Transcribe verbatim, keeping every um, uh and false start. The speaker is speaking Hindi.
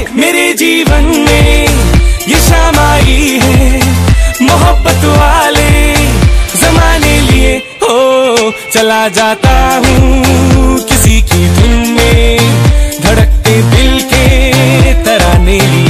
मेरे जीवन में ये शाम आई है, मोहब्बत वाले जमाने लिए हो। चला जाता हूँ किसी की धुन में, धड़कते दिल के तराने लिए।